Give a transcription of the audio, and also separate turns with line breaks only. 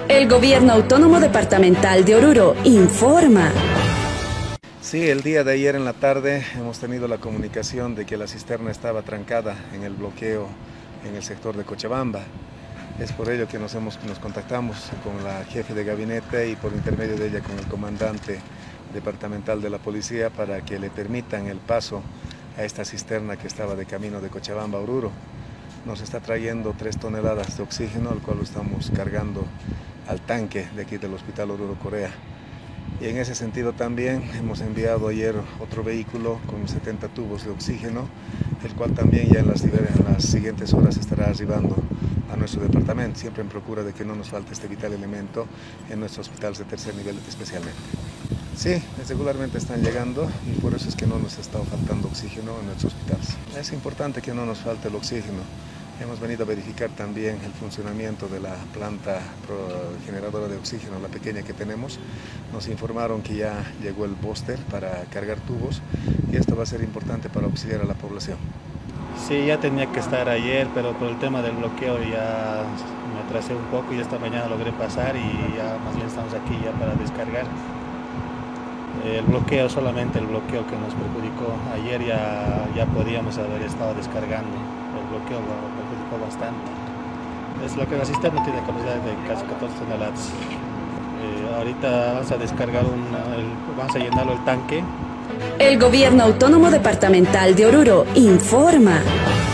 El Gobierno Autónomo Departamental de Oruro informa.
Sí, el día de ayer en la tarde hemos tenido la comunicación de que la cisterna estaba trancada en el bloqueo en el sector de Cochabamba. Es por ello que nos contactamos con la jefe de gabinete y por intermedio de ella con el comandante departamental de la policía para que le permitan el paso a esta cisterna que estaba de camino de Cochabamba a Oruro. Nos está trayendo 3 toneladas de oxígeno, el cual lo estamos cargando al tanque de aquí del Hospital Oruro Corea. Y en ese sentido también hemos enviado ayer otro vehículo con 70 tubos de oxígeno, el cual también ya en las siguientes horas estará arribando a nuestro departamento, siempre en procura de que no nos falte este vital elemento en nuestros hospitales de tercer nivel especialmente. Sí, regularmente están llegando y por eso es que no nos ha estado faltando oxígeno en nuestros hospitales. Es importante que no nos falte el oxígeno. Hemos venido a verificar también el funcionamiento de la planta generadora de oxígeno, la pequeña que tenemos. Nos informaron que ya llegó el bóster para cargar tubos y esto va a ser importante para auxiliar a la población.
Sí, ya tenía que estar ayer, pero por el tema del bloqueo ya me atrasé un poco y esta mañana logré pasar y ya más bien estamos aquí ya para descargar. El bloqueo, solamente el bloqueo que nos perjudicó. Ayer ya podíamos haber estado descargando. El bloqueo lo perjudicó bastante. Es lo que la cisterna tiene capacidad de casi 14 toneladas. Ahorita vamos a descargar vamos a llenarlo el tanque.
El Gobierno Autónomo Departamental de Oruro informa.